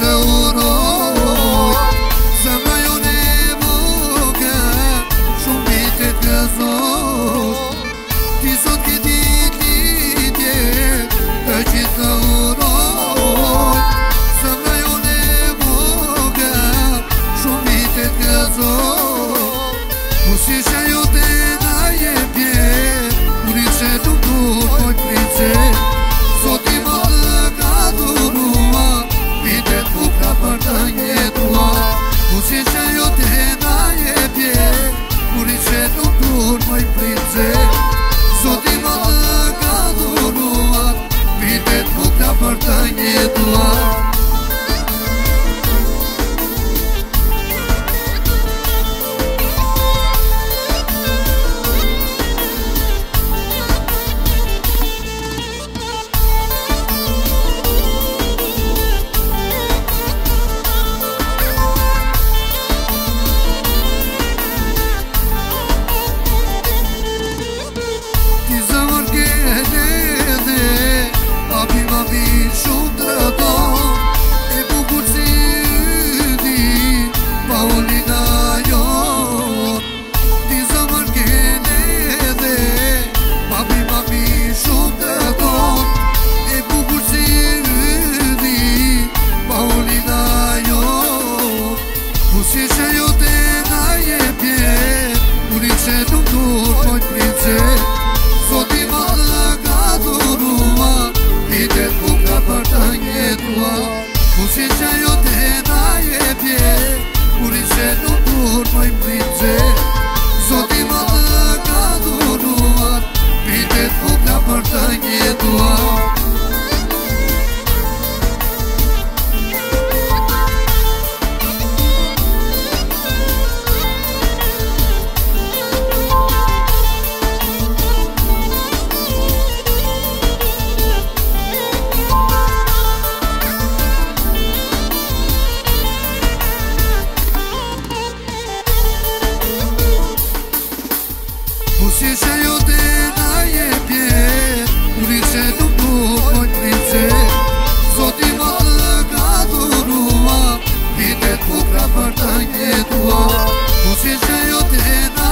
të uroj Zemra jone voga Shumë vitet gëzoj Ti sot ki dit lidje Të gjithë të uroj Zemra jone voga Shumë vitet gëzoj Musisha jote na je bjer Urice të mduroj price Zoti më të ka dhurua Vitet bukra për të jetua Musisha jote na je bjer Urice të mduroj price Zoti më të ka dhurua Vitet bukra për të jetua Musisha jote na je bjer Urice nuk durmoj price Zoti më të ka dhuruar Vitet bukra për të jetuar Musisha jote na je bjer Urice nuk durmoj price Zoti më të ka dhurua Vitet bukra për të jetua Musisha jote na